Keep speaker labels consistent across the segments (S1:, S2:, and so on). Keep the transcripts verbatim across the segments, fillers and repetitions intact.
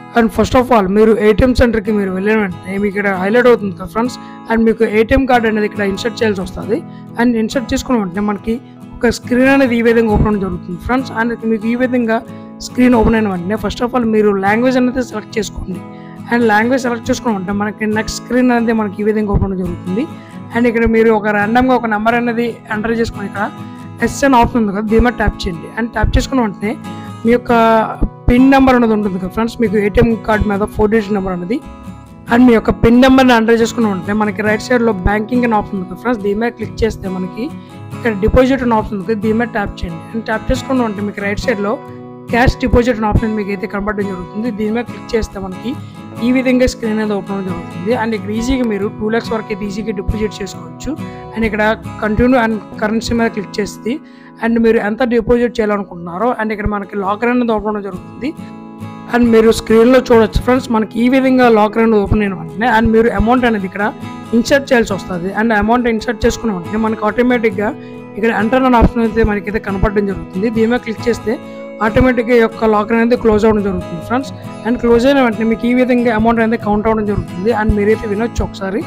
S1: And first of all మీరు ATM సెంటర్కి మీరు వెళ్ళిన వెంటనే మీకు ఇక్కడ హైలైట్ అవుతుంది కదా ఫ్రెండ్స్. అండ్ మీకు ఏటీఎం కార్డ్ అనేది ఇక్కడ ఇన్సర్ట్ చేయాల్సి వస్తుంది. అండ్ ఇన్సర్ట్ చేసుకున్న వెంటనే మనకి ఒక స్క్రీన్ అనేది ఈ విధంగా ఓపెన్ అవ్వడం జరుగుతుంది ఫ్రెండ్స్. అండ్ మీకు ఈ విధంగా స్క్రీన్ ఓపెన్ అయిన వెంటనే ఫస్ట్ ఆఫ్ ఆల్ మీరు లాంగ్వేజ్ అనేది సెలెక్ట్ చేసుకోండి. అండ్ లాంగ్వేజ్ సెలెక్ట్ చేసుకున్న వెంటనే మనకి నెక్స్ట్ స్క్రీన్ అనేది మనకి ఈ విధంగా ఓపెన్ అవ్వడం జరుగుతుంది. అండ్ ఇక్కడ మీరు ఒక ర్యాండమ్గా ఒక నెంబర్ అనేది ఎంటర్ చేసుకుని ఇక్కడ ఎస్ అని ఆప్షన్ ఉంది కదా, దీని మీద ట్యాప్ చేయండి. అండ్ ట్యాప్ చేసుకున్న వెంటనే మీ యొక్క పిన్ నెంబర్ అనేది ఉంటుంది కదా ఫ్రెండ్స్, మీకు ఏటీఎం కార్డ్ మీద ఫోర్ డిజిట్ నెంబర్ అనేది. అండ్ మీ యొక్క పిన్ నెంబర్ని ఎంటర్ చేసుకున్న వెంటనే మనకి రైట్ సైడ్లో బ్యాంకింగ్ అని ఆప్షన్ ఉంది కదా ఫ్రెండ్స్, దీని మీద క్లిక్ చేస్తే మనకి ఇక్కడ డిపాజిట్ అని ఆప్షన్ ఉంది, దీని మీద ట్యాప్ చేయండి. అండ్ ట్యాప్ చేసుకున్న వెంటనే మీకు రైట్ సైడ్లో క్యాష్ డిపాజిట్ అని ఆప్షన్ మీకు అయితే కనబడడం జరుగుతుంది. దీని మీద క్లిక్ చేస్తే మనకి ఈ విధంగా స్క్రీన్ అనేది ఓపెన్ అవ్వడం జరుగుతుంది. అండ్ ఇక్కడ ఈజీగా మీరు టూ ల్యాక్స్ వరకు అయితే ఈజీగా డిపాజిట్ చేసుకోవచ్చు. అండ్ ఇక్కడ కంటిన్యూ అండ్ కరెన్సీ మీద క్లిక్ చేస్తే అండ్ మీరు ఎంత డిపాజిట్ చేయాలనుకుంటున్నారో అండ్ ఇక్కడ మనకి లాకర్ అనేది ఓపెన్ అవ్వడం జరుగుతుంది. అండ్ మీరు స్క్రీన్లో చూడొచ్చు ఫ్రెండ్స్, మనకి ఈ విధంగా లాకర్ అనేది ఓపెన్ అయిన వెంటనే అండ్ మీరు అమౌంట్ అనేది ఇక్కడ ఇన్సర్ట్ చేయాల్సి వస్తుంది. అండ్ అమౌంట్ ఇన్సర్ట్ చేసుకున్న వెంటనే మనకి ఆటోమేటిక్గా ఇక్కడ ఎంటర్ అనే ఆప్షన్ అయితే మనకైతే కనపడడం జరుగుతుంది. దీని మీద క్లిక్ చేస్తే ఆటోమేటిక్గా యొక్క లాకర్ అనేది క్లోజ్ అవ్వడం జరుగుతుంది ఫ్రెండ్స్. అండ్ క్లోజ్ అయిన వెంటనే మీకు ఈ విధంగా అమౌంట్ అనేది కౌంట్ అవ్వడం జరుగుతుంది. అండ్ మీరైతే వినొచ్చు ఒకసారి.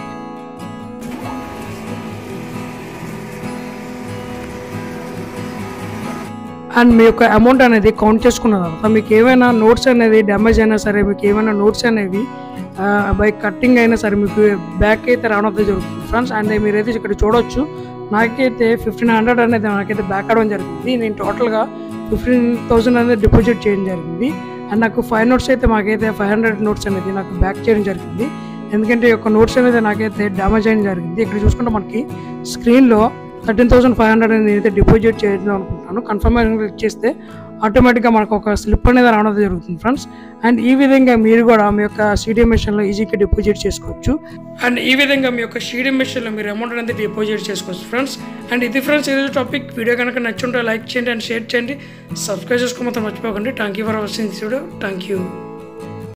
S1: అండ్ మీ యొక్క అమౌంట్ అనేది కౌంట్ చేసుకున్న తర్వాత మీకు ఏమైనా నోట్స్ అనేది డ్యామేజ్ అయినా సరే, మీకు ఏమైనా నోట్స్ అనేవి బై కట్టింగ్ అయినా సరే మీకు బ్యాక్ అయితే రావడం అయితే జరుగుతుంది ఫ్రెండ్స్. అండ్ మీరైతే ఇక్కడ చూడొచ్చు, నాకైతే ఫిఫ్టీన్ హండ్రెడ్ అనేది నాకైతే బ్యాక్ అవడం జరిగింది. నేను టోటల్గా ఫిఫ్టీన్ థౌసండ్ అనేది డిపాజిట్ చేయడం జరిగింది. అండ్ నాకు ఫైవ్ నోట్స్ అయితే మాకైతే ఫైవ్ హండ్రెడ్ నోట్స్ అనేది నాకు బ్యాక్ చేయడం జరిగింది. ఎందుకంటే ఈ యొక్క నోట్స్ అనేది నాకైతే డ్యామేజ్ చేయడం జరిగింది. ఇక్కడ చూసుకుంటే మనకి స్క్రీన్లో థర్టీన్ థౌసండ్ ఫైవ్ హండ్రెడ్ అనేది నేనైతే డిపాజిట్ చేయడం అనుకుంటున్నాను. కన్ఫర్మేషన్ క్లిక్ చేస్తే ఆటోమేటిక్గా మనకు ఒక స్లిప్ అనేది రావడం జరుగుతుంది ఫ్రెండ్స్. అండ్ ఈ విధంగా మీరు కూడా మీ యొక్క సిడిఎం మెషిన్లో ఈజీగా డిపాజిట్ చేసుకోవచ్చు. అండ్ ఈ విధంగా మీ యొక్క సిడిఎం మెషిన్లో మీరు అమౌంట్ అనేది డిపాజిట్ చేసుకోవచ్చు ఫ్రెండ్స్. అండ్ ఇది ఫ్రెండ్స్ ఈరోజు టాపిక్. వీడియో కనుక నచ్చుంటే లైక్ చేయండి అండ్ షేర్ చేయండి, సబ్స్క్రైబ్ చేసుకోమని మర్చిపోకండి. Thank you for watching this video. Thank you.